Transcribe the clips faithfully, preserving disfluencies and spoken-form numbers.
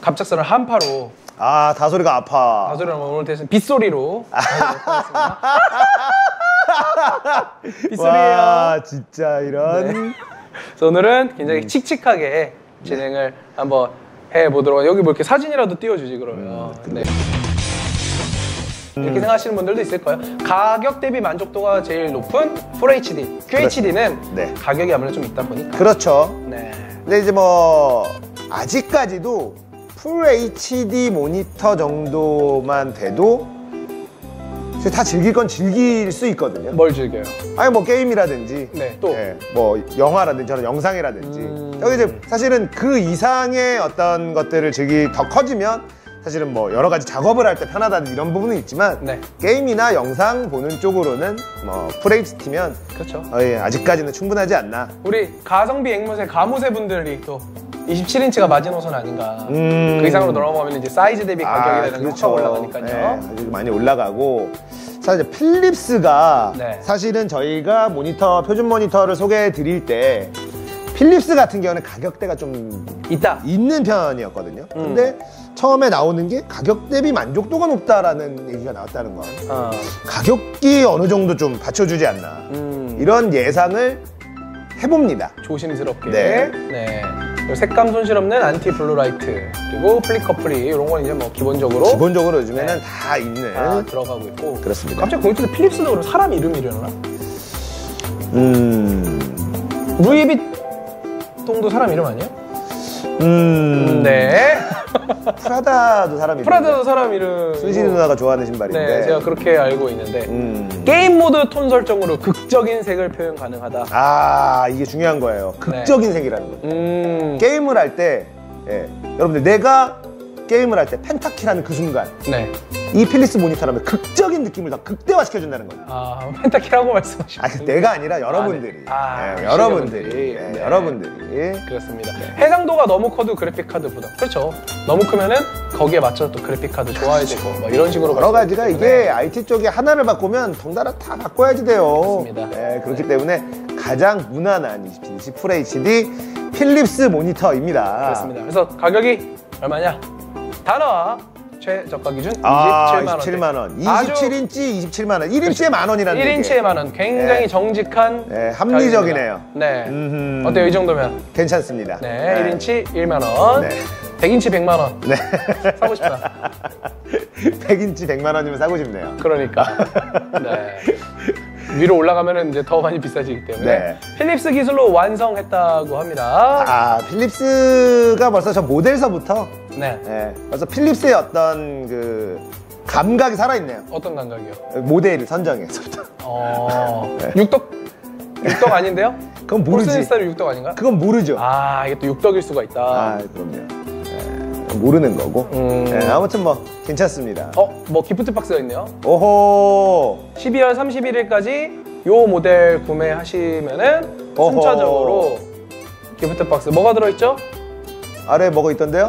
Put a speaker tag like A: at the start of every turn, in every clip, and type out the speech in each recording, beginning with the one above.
A: 갑작스러운 한파로
B: 아 다소리가 아파.
A: 다소리랑 오늘 대신 빗소리로 빗소리예요.
B: 와 진짜 이런.
A: 네. 그래서 오늘은 굉장히 음. 칙칙하게 진행을 네. 한번 해보도록. 여기 뭐 이렇게 사진이라도 띄워주지 그러면. 음, 네. 음. 이렇게 생각하시는 분들도 있을 거예요. 가격 대비 만족도가 제일 높은 풀 에이치디, 큐에이치디는 네. 가격이 아무래도 좀 있다 보니까.
B: 그렇죠.
A: 네.
B: 근데 이제 뭐 아직까지도 풀 에이치디 모니터 정도만 돼도 다 즐길 건 즐길 수 있거든요.
A: 뭘 즐겨요?
B: 아니 뭐 게임이라든지,
A: 네, 또
B: 예, 뭐 영화라든지 저는 영상이라든지. 음... 여기 이제 사실은 그 이상의 어떤 것들을 즐기 더 커지면 사실은 뭐 여러 가지 작업을 할 때 편하다는 이런 부분은 있지만 네. 게임이나 영상 보는 쪽으로는 뭐 풀 에이치디면
A: 그렇죠.
B: 어, 예, 아직까지는 충분하지 않나.
A: 우리 가성비 앵무새 가무새 분들이 또 이십칠 인치가 마지노선 아닌가. 음... 그 이상으로 넘어가면 이제 사이즈 대비 가격이 되는 게 확 올라가니까요.
B: 네, 아주 많이 올라가고. 사실 필립스가 네. 사실은 저희가 모니터 표준 모니터를 소개해 드릴 때 필립스 같은 경우는 가격대가 좀
A: 있다
B: 있는 편이었거든요.
A: 음.
B: 근데 처음에 나오는 게 가격 대비 만족도가 높다라는 얘기가 나왔다는 거. 어. 가격이 어느 정도 좀 받쳐주지 않나. 음. 이런 예상을 해봅니다.
A: 조심스럽게. 네. 네. 색감 손실 없는 안티 블루라이트 그리고 플리커 프리 이런 건 이제 뭐 기본적으로
B: 기본적으로 요즘에는 네. 다 있는
A: 다 들어가고 있고.
B: 그렇습니다.
A: 갑자기 공유투도 필립스도 그럼 사람 이름이려나?
B: 음.
A: 루이비통도 사람 이름 아니에요?
B: 음.
A: 네.
B: 프라다도 사람 이름.
A: 프라다도 사람 이름.
B: 순시 누나가 좋아하는 신발인데.
A: 네, 제가 그렇게 알고 있는데. 음. 게임 모드 톤 설정으로 극적인 색을 표현 가능하다.
B: 아, 이게 중요한 거예요. 극적인 네. 색이라는 거죠.
A: 음.
B: 게임을 할 때, 예. 여러분들 내가 게임을 할 때 펜타키라는 그 순간. 네. 이 필립스 모니터라면 극적인 느낌을 더 극대화시켜준다는 거예요.
A: 아, 펜타키라고 말씀하시죠?
B: 아, 내가 아니라 여러분들이. 아, 네. 아, 네. 여러분들이. 네. 네. 여러분들이.
A: 그렇습니다. 네. 해상도가 너무 커도 그래픽카드보다. 그렇죠. 너무 크면은 거기에 맞춰서 또 그래픽카드 좋아야 되고, 뭐 이런 식으로.
B: 여러 가지가 이게 아이티 쪽에 하나를 바꾸면 덩달아 다 바꿔야지 돼요.
A: 그렇습니다.
B: 네, 그렇기 네. 때문에 가장 무난한 이십칠 인치 풀 에이치디 필립스 모니터입니다.
A: 그렇습니다. 그래서 가격이 얼마냐? 다 나와. 최저가 기준
B: 아, 이십칠만 원. 이십칠 인치 이십칠만 원. 일 인치에 만 원이라는
A: 일 인치에 만 원. 굉장히 네. 정직한
B: 네, 합리적이네요.
A: 가격입니다. 네. 음흠. 어때요, 이 정도면?
B: 괜찮습니다.
A: 네, 네. 일 인치 일만 원. 네. 백 인치 백만 원.
B: 네.
A: 사고 싶다.
B: 백 인치 백만 원이면 사고 싶네요.
A: 그러니까. 네. 위로 올라가면 이제 더 많이 비싸지기 때문에 네. 필립스 기술로 완성했다고 합니다.
B: 아, 필립스가 벌써 저 모델서부터
A: 네.
B: 네. 그래서 필립스의 어떤 그 감각이 살아있네요.
A: 어떤 감각이요?
B: 모델을 선정해서부터.
A: 어... 네. 육덕? 육덕 아닌데요?
B: 그건 모르지.
A: 포스인스타일 육덕 아닌가?
B: 그건 모르죠.
A: 아, 이게 또 육덕일 수가 있다.
B: 아, 그럼요. 네. 모르는 거고. 음... 네, 아무튼 뭐 괜찮습니다.
A: 어? 뭐 기프트 박스가 있네요.
B: 오호.
A: 십이월 삼십일일까지 요 모델 구매하시면은 오호. 순차적으로 기프트 박스 뭐가 들어있죠?
B: 아래에 뭐가 있던데요?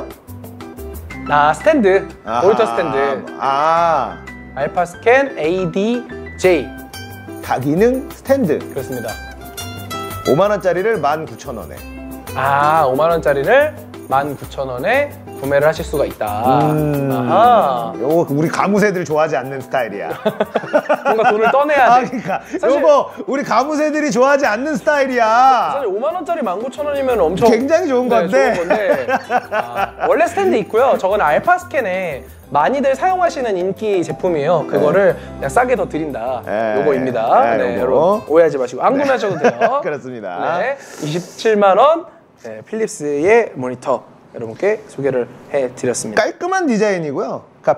A: 아, 스탠드. 아하. 모니터 스탠드.
B: 아.
A: 알파 스캔 에이디제이.
B: 다기능 스탠드.
A: 그렇습니다.
B: 오만 원짜리를 만 구천 원에.
A: 아, 오만 원짜리를 만 구천 원에 구매를 하실 수가 있다.
B: 음,
A: 아하.
B: 요거 우리 가무새들 좋아하지 않는 스타일이야.
A: 뭔가 돈을 떠내야 돼.
B: 아, 그러니까 사실, 요거 우리 가무새들이 좋아하지 않는 스타일이야.
A: 사실 오만 원짜리 만 구천 원이면 엄청
B: 굉장히 좋은 건데.
A: 네, 좋은 건데. 아, 원래 스탠드 있고요. 저건 알파 스캔에 많이들 사용하시는 인기 제품이에요. 그거를 네. 그냥 싸게 더 드린다. 네. 요거입니다. 네, 네, 여러분 오해하지 마시고 안 구매하셔도 돼요.
B: 그렇습니다.
A: 네, 이십칠만 원 네, 필립스의 모니터 여러분께 소개를 해드렸습니다.
B: 깔끔한 디자인이고요. 그러니까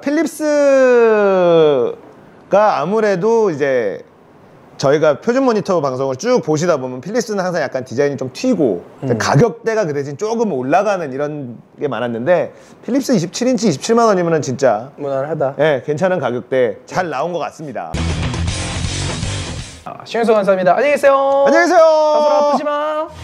B: 필립스가 아무래도 이제 저희가 표준 모니터 방송을 쭉 보시다 보면 필립스는 항상 약간 디자인이 좀 튀고 음. 가격대가 그 대신 조금 올라가는 이런 게 많았는데 필립스 이십칠 인치 이십칠만 원이면 진짜
A: 무난하다.
B: 네, 괜찮은 가격대 잘 나온 것 같습니다.
A: 아, 신윤수 감사합니다. 안녕히 계세요.
B: 안녕히 계세요.
A: 가서 아프지 마.